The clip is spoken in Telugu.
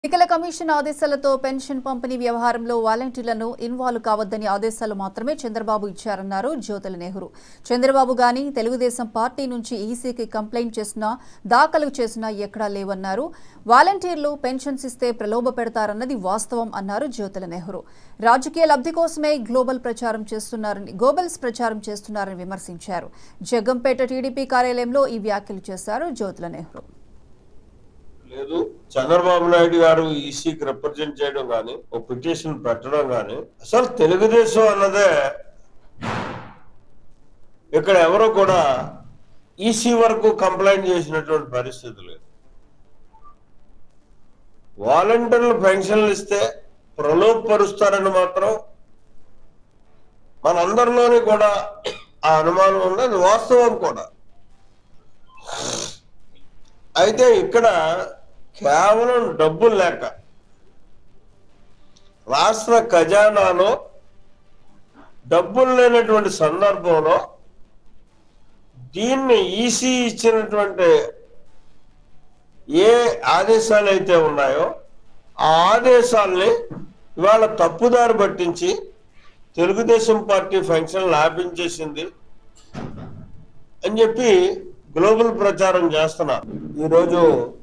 ఎన్నికల కమిషన్ ఆదేశాలతో పెన్షన్ పంపిణీ వ్యవహారంలో వాలంటీర్లను ఇన్వాల్వ్ కావద్దని ఆదేశాలు మాత్రమే చంద్రబాబు ఇచ్చారన్నారు జ్యోతుల నెహ్రూ. చంద్రబాబు గాని తెలుగుదేశం పార్టీ నుంచి ఈసీకి కంప్లైంట్ చేసినా దాఖలు చేసినా ఎక్కడా లేవన్నారు. వాలంటీర్లు పెన్షన్స్ ఇస్తే ప్రలోభ పెడతారన్నది వాస్తవం అన్నారు జ్యోతుల నెహ్రూ. రాజకీయ లబ్ధి కోసమే గోబల్స్ ప్రచారం చేస్తున్నారని విమర్శించారు. జగ్గంపేట టీడీపీ కార్యాలయంలో ఈ వ్యాఖ్యలు చేశారు జ్యోతుల నెహ్రూ. లేదు, చంద్రబాబు నాయుడు గారు ఈసీకి రిప్రజెంట్ చేయడం కానీ ఒక పిటిషన్ పెట్టడం కానీ అసలు తెలుగుదేశం అన్నదే ఇక్కడ ఎవరో కూడా ఈసీ వరకు కంప్లైంట్ చేసినటువంటి పరిస్థితి లేదు. వాలంటీర్లు పెన్షన్లు ఇస్తే ప్రలోభపరుస్తారని మాత్రం మనందరిలోని కూడా ఆ అనుమానం ఉంది. అది వాస్తవం కూడా. అయితే ఇక్కడ కేవలం డబ్బులు లేక రాష్ట్ర ఖజానాలో డబ్బులు లేనటువంటి సందర్భంలో దీన్ని ఈసీ ఇచ్చినటువంటి ఏ ఆదేశాలు అయితే ఉన్నాయో ఆ ఆదేశాల్ని ఇవాళ తప్పుదారి పట్టించి తెలుగుదేశం పార్టీ ఫంక్షన్ లాభించేసింది అని చెప్పి గ్లోబల్ ప్రచారం చేస్తున్నారు. ఈరోజు